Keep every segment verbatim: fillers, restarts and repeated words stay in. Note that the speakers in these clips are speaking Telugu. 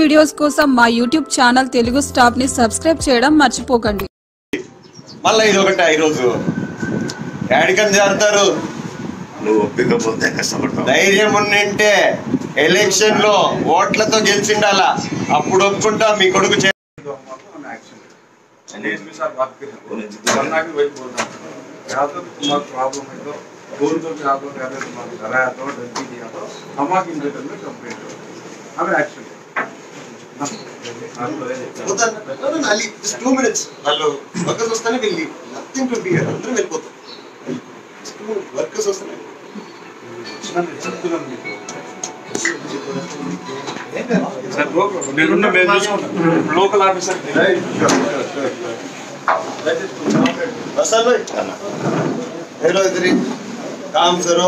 వీడియోస్ కోసం మా యూట్యూబ్ ఛానల్ తెలుగు స్టాప్ ని సబ్స్క్రైబ్ చేయడం మర్చిపోకండి. మళ్ళీ ఇది ఒకటి ఈరోజు యాడికని చేస్తారు. నువ్వు ఒప్పుకోకపోతే కష్టపడతావు. ధైర్యం ఉండింటే ఎలక్షన్ లో ఓట్లతో గెలిచిండాలా, అప్పుడు ఒప్పుకుంటా మీ కొడుకు. టూ మినిట్స్ వాళ్ళు వర్కర్స్ వస్తానే వెళ్ళి నథింగ్ టు బి హియర్, అందరూ వెళ్ళిపోతాం. వర్కర్స్ వస్తానే లోకల్ ఆఫీసర్ हेलो इधर काम करो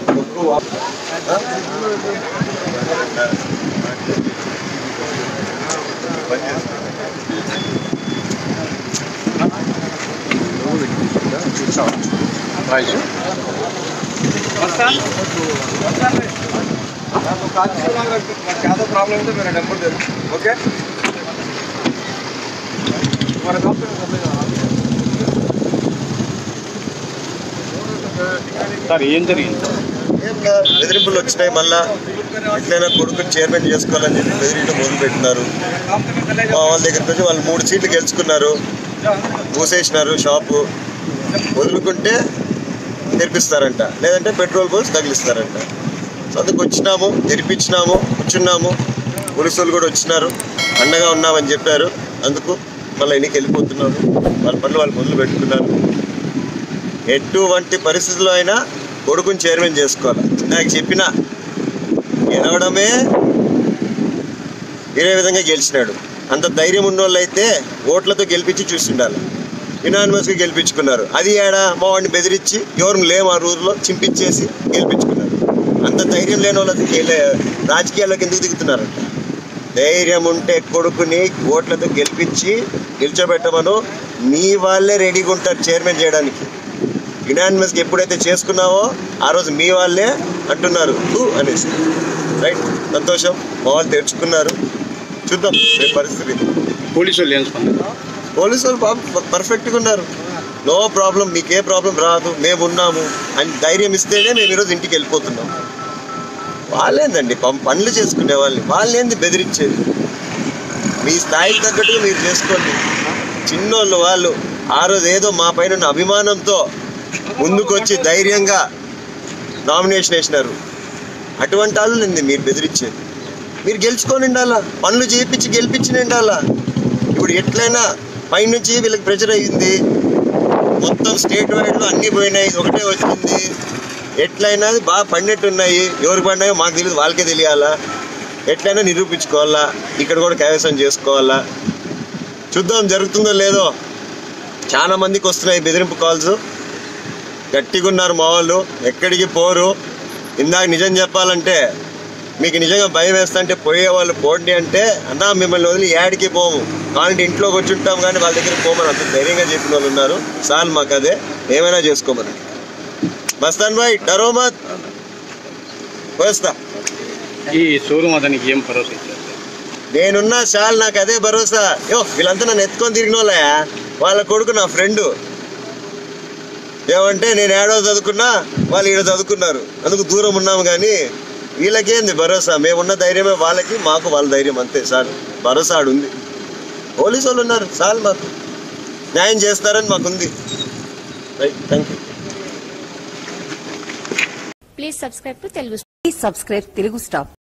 क्या प्रॉब्लम है तो मेरा नंबर दे दो. ओके हमारा काम సార్ ఏం జరిగింది? బెదిరింపులు వచ్చినాయి. మళ్ళా ఎట్లయినా కొడుకుని చైర్మన్ చేసుకోవాలని చెప్పి బెదిరించడం మొదలు పెట్టినారు. మా వాళ్ళ దగ్గరికి వచ్చి వాళ్ళు మూడు సీట్లు గెలుచుకున్నారు, మూసేసినారు షాపు. వదులుకుంటే తెరిపిస్తారంట, లేదంటే పెట్రోల్ పోసి తగిలిస్తారంట. సో అందుకు వచ్చినాము, తెరిపించినాము, కూర్చున్నాము. పోలీసులు కూడా వచ్చినారు, అండగా ఉన్నామని చెప్పారు. అందుకు మళ్ళీ ఇంటికి వెళ్ళిపోతున్నాము. వాళ్ళ పనులు వాళ్ళు మొదలు పెట్టుకున్నారు. ఎటువంటి పరిస్థితుల్లో అయినా కొడుకుని చైర్మన్ చేసుకోవాలి. నాకు చెప్పిన గెలవడమే వేరే విధంగా గెలిచినాడు. అంత ధైర్యం ఉన్న వాళ్ళు అయితే ఓట్లతో గెలిపించి చూస్తుండాలి. యునానిమస్గా గెలిపించుకున్నారు. అది ఏడా మా వాడిని బెదిరించి ఎవరు లేము ఆ రోజులో చింపించేసి గెలిపించుకున్నారు. అంత ధైర్యం లేని వాళ్ళకి రాజకీయాల్లోకి ఎందుకు దిగుతున్నారంట? ధైర్యం ఉంటే కొడుకుని ఓట్లతో గెలిపించి నిల్చోబెట్టమను. మీ వాళ్ళే రెడీగా ఉంటారు చైర్మన్ చేయడానికి. యునానిమస్గా ఎప్పుడైతే చేసుకున్నావో ఆ రోజు మీ వాళ్ళే అంటున్నారు అనేసి. రైట్, సంతోషం. మా వాళ్ళు తెరుచుకున్నారు. చూద్దాం రేపు పరిస్థితి. పోలీసు వాళ్ళు ఏం స్పందన? పోలీసు వాళ్ళు పర్ఫెక్ట్గా ఉన్నారు. నో ప్రాబ్లం, మీకే ప్రాబ్లం రాదు, మేము ఉన్నాము అని ధైర్యం ఇస్తేనే మేము ఈరోజు ఇంటికి వెళ్ళిపోతున్నాం. వాళ్ళేందండి పనులు చేసుకునే వాళ్ళని, వాళ్ళేంది బెదిరించేది? మీ స్థాయికి తగ్గట్టుగా మీరు చేసుకోండి. చిన్నోళ్ళు వాళ్ళు ఆ రోజు ఏదో మా పైన ఉన్న అభిమానంతో ముందుకు వచ్చి ధైర్యంగా నామినేషన్ వేసినారు. అటువంటి వాళ్ళని మీరు బెదిరించేది. మీరు గెలుచుకొని ఉండాలా, పనులు చేయించి గెలిపించి ఉండాలా. ఇప్పుడు ఎట్లయినా పైనుంచి వీళ్ళకి ప్రెషర్ అయ్యింది. మొత్తం స్టేట్ వైడ్లో అన్నీ పోయినాయి, ఒకటే వచ్చింది. ఎట్లయినా బాగా పడినట్టు ఉన్నాయి. ఎవరు పడినాయో మాకు తెలియదు, వాళ్ళకే తెలియాలా. ఎట్లయినా నిరూపించుకోవాలా, ఇక్కడ కూడా కైవసం చేసుకోవాలా. చూద్దాం జరుగుతుందో లేదో. చాలా మందికి వస్తున్నాయి బెదిరింపు కాల్స్. గట్టిగా ఉన్నారు మా వాళ్ళు, ఎక్కడికి పోరు. ఇందాక నిజం చెప్పాలంటే మీకు నిజంగా భయం వేస్తా అంటే పోయే వాళ్ళు పోండి అంటే, అన్నా మిమ్మల్ని వదిలి యాడికి పోము, వాళ్ళంటే ఇంట్లోకి వచ్చి ఉంటాం కానీ వాళ్ళ దగ్గర పోమని అంత ధైర్యంగా చెప్పిన వాళ్ళు ఉన్నారు. సార్ మాకు అదే, ఏమైనా చేసుకోమని. మస్తాన్ భాయ్ డరో మత్, వస్తా. ఈ షోరూమ్ అతనికి ఏం భరోసా ఇచ్చారు? నేనున్నా చాలు, నాకు అదే భరోసా. యో వీళ్ళంతా నన్ను ఎత్తుకొని తిరిగిన వాళ్ళయా. వాళ్ళ కొడుకు నా ఫ్రెండు. ఏమంటే నేను ఏడో చదువుకున్నా, వాళ్ళు ఈడ చదువుకున్నారు, అందుకు దూరం ఉన్నాము. కానీ వీళ్ళకేంది భరోసా? మేమున్న ధైర్యమే వాళ్ళకి, మాకు వాళ్ళ ధైర్యం అంతే సార్. భరోసా ఆడుంది. పోలీసు వాళ్ళు ఉన్నారు సార్, మాకు న్యాయం చేస్తారని మాకుంది. Right, thank you. Please subscribe to Telugu please subscribe Telugu stop.